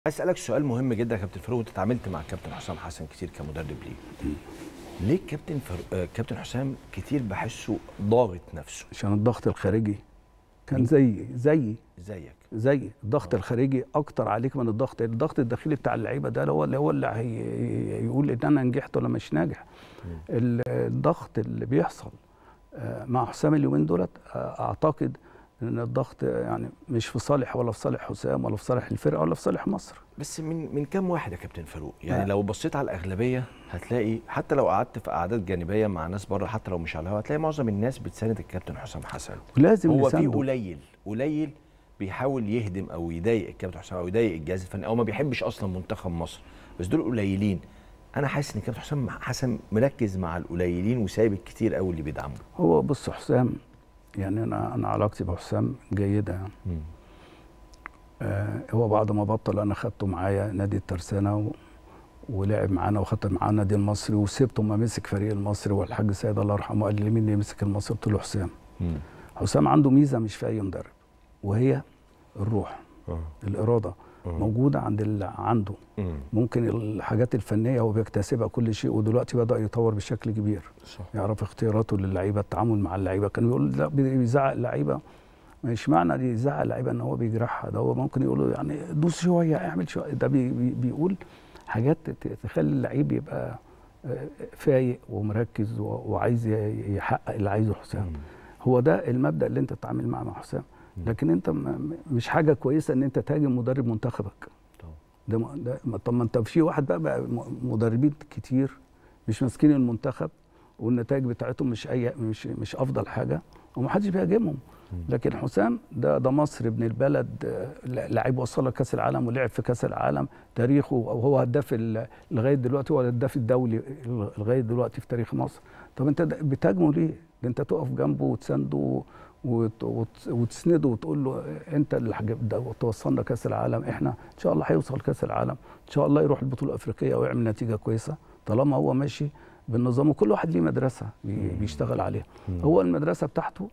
عايز اسالك سؤال مهم جدا يا كابتن فاروق. انت اتعاملت مع الكابتن حسام حسن كتير كمدرب ليه كابتن حسام كتير بحسه ضاغط نفسه؟ عشان الضغط الخارجي كان زي الضغط الخارجي اكتر عليك من الضغط الداخلي بتاع اللعيبه. ده هو اللي هيقول ان انا نجحت ولا مش ناجح. الضغط اللي بيحصل مع حسام اليومين دولت، اعتقد ان الضغط يعني مش في صالح ولا في صالح حسام ولا في صالح الفرقه ولا في صالح مصر. بس من كام واحد يا كابتن فاروق؟ يعني لو بصيت على الاغلبيه هتلاقي، حتى لو قعدت في قعدات جانبيه مع ناس بره، حتى لو مش على الهوا، هتلاقي معظم الناس بتساند الكابتن حسام حسن. ولازم هو نسانده. في قليل بيحاول يهدم او يضايق الكابتن حسام او يضايق الجهاز الفني او ما بيحبش اصلا منتخب مصر، بس دول قليلين. انا حاسس ان الكابتن حسام حسن مركز مع القليلين وسايب الكتير قوي اللي بيدعمه. هو بص حسام، يعني انا علاقتي بحسام جيده يعني. هو بعد ما بطل انا خدته معايا نادي الترسانه ولعب معانا، وخدت معاه النادي المصري، وسبته ما مسك فريق المصري، والحاج سيد الله يرحمه قال لي مين اللي يمسك المصري؟ قلت له حسام. حسام عنده ميزه مش في اي مدرب، وهي الروح. الاراده موجوده عند اللي عنده. ممكن الحاجات الفنيه هو بيكتسبها كل شيء، ودلوقتي بدا يطور بشكل كبير. صح. يعرف اختياراته للعيبه، التعامل مع اللعيبه. كان بيقول لا بيزعق اللعيبه، مش معنى يزعق اللعيبه ان هو بيجرحها، ده هو ممكن يقول له يعني دوس شويه، اعمل شويه. ده بيقول حاجات تخلي اللعيب يبقى فايق ومركز وعايز يحقق اللي عايزه حسام. هو ده المبدأ اللي انت تتعامل معاه مع حسام. لكن انت مش حاجه كويسه ان انت تهاجم مدرب منتخبك. طب ما انت في واحد بقى مدربين كتير مش ماسكين المنتخب، والنتائج بتاعتهم مش افضل حاجه، ومحدش بيهاجمهم. لكن حسام ده مصر ابن البلد، لعيب وصل كاس العالم ولعب في كاس العالم، تاريخه وهو هداف لغايه دلوقتي، هو الهداف الدولي لغايه دلوقتي في تاريخ مصر. طب انت بتهاجمه ليه؟ ده انت تقف جنبه وتسنده وتسنده وتقول له انت اللي توصلنا كاس العالم، احنا ان شاء الله هيوصل كاس العالم، ان شاء الله يروح البطوله الافريقيه ويعمل نتيجه كويسه طالما هو ماشي بالنظام. وكل واحد ليه مدرسه بيشتغل عليها. هو المدرسه بتاعته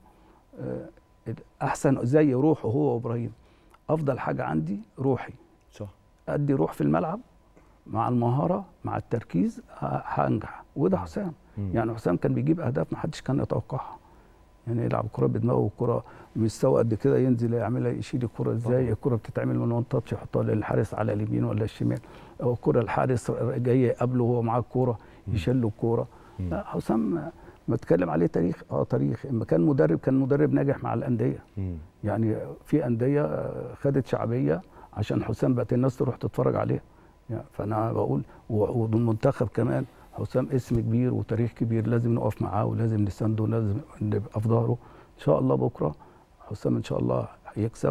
احسن، زي روحه هو وابراهيم. افضل حاجه عندي روحي. صح. ادي روح في الملعب مع المهاره مع التركيز هنجح. وده حسام. يعني حسام كان بيجيب اهداف ما حدش كان يتوقعها. يعني يلعب الكره بدماغه، والكره مستوى قد كده ينزل يعملها، يشيل الكره ازاي. الكره بتتعمل من وان تاتش يحطها للحارس على اليمين ولا الشمال، او الكره الحارس جاي قبله وهو معاه الكوره يشيل له الكوره. لا حسام بتكلم عليه تاريخ. تاريخ. اما كان مدرب ناجح مع الانديه. يعني في انديه خدت شعبيه عشان حسام بقت الناس تروح تتفرج عليها. يعني فانا بقول والمنتخب كمان حسام اسم كبير وتاريخ كبير، لازم نقف معاه ولازم نسنده ولازم نبقى في ظهره. ان شاء الله بكره حسام ان شاء الله هيكسب.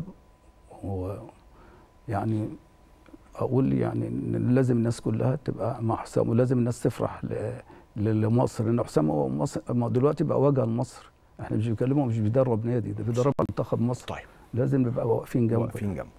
ويعني اقول يعني لازم الناس كلها تبقى مع حسام، ولازم الناس تفرح لمصر، لان حسام هو مصر دلوقتي بقى وجه لمصر. احنا مش بنكلمه، مش بيدرب نادي، ده بيدرب منتخب مصر. طيب لازم نبقى واقفين جنبه.